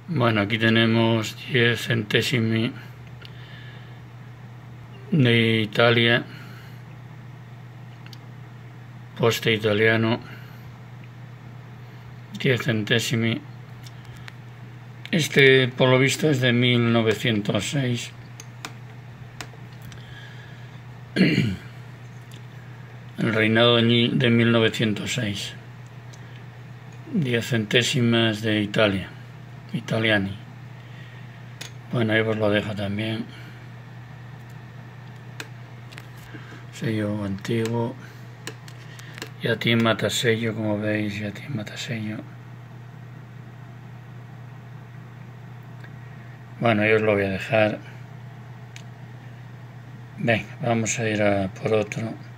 Bueno, aquí tenemos 10 centesimi de Italia, poste italiano, 10 centesimi. Este, por lo visto, es de 1906. El reinado de 1906. 10 centésimas de Italia, italiani. Bueno, ahí os lo dejo también. Sello antiguo. Ya tiene matasello, como veis, ya tiene matasello. Bueno, yo os lo voy a dejar. Venga, vamos a ir a por otro.